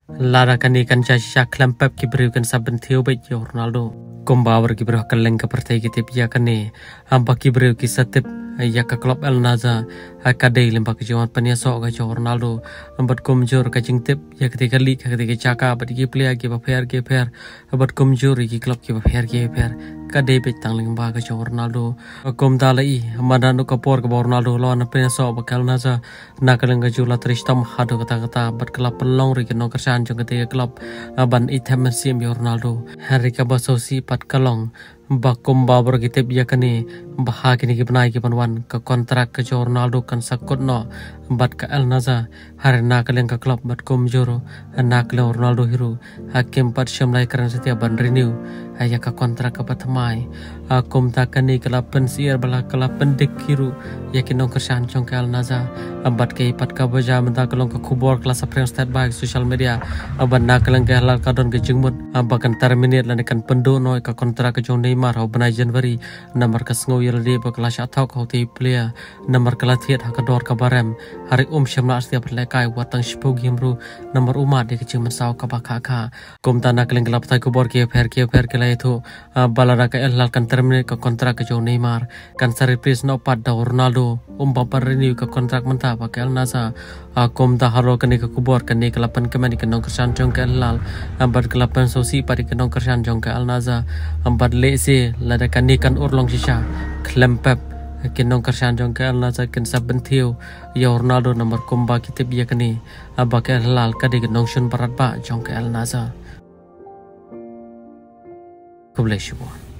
Lara kani kan jasha klampap ki beriu kan saben theo bet yo Ronaldo. Kombawer ki beriu kaleng ka partai ki tip ya kani. Amba ki beriu ki satip ya ka klub El Naza kadai limpa ki jawan pania so ka Ronaldo. Ambat komjor ka jing tip ya ketika li ka ketika caka bat ki player ki ba fair abat komjor ki klub ki ba fair kadai bet tang limpa ka Ronaldo. Kom dalai madano ka por ka Ronaldo lo na pania so ba El Naza nakaleng ka jula tristam hado kata bat klub pelong ri ki no kersan jong ketika klub ban item sim Ronaldo. Hari ka basosi pat kalong bakum babur kitip ya kani bahagi ni kibnai ki panwan ka kontrak ka Ronaldo kan sakut no bat ka El Naza hari nakaleng ka klub bat komjoro nakaleng Ronaldo hiru hakim pat syamlai karan setiap ban renew ya ka kontrak ka patmai akum takani kala pensier bala kala pendik hiru ya kinong kersan chong ka El Naza bat ke pat ka baja menta kalong ka kubor kelas apreng stat by social media ban nakaleng ka halal kadon ke jingmut bakan terminate lan kan pendo no ka kontrak ka Neymar ho banai Januari nomor ka sngo yel de ba kelas athok ho ti player nomor kala thiet ha ka dor ka barem hari syamla setiap lekai watang shpo gimru nomor umat de kecing masaw ka bakha kum tana keleng kelap tai kubor ke fer ke lai thu balara ka elal kan terminate ka kontrak ka Neymar kan sa reprise no pat da Ronaldo bapar renew ka kontrak menta ba ka El Naza kum ta haro ka ni ka kubor ka ni kelapan ka mani ka nong kersan jong ka elal ambat kelapan sosi pari ka nong kersan jong ka El Naza ambat le se lada kan ni kan urlong sisa klempep kinong kersan jong ka El Naza kin saben theo ya Ronaldo nomor komba kitip ya kani abak elal ka de nong shun barat ba jong ka El Naza kubleshuan.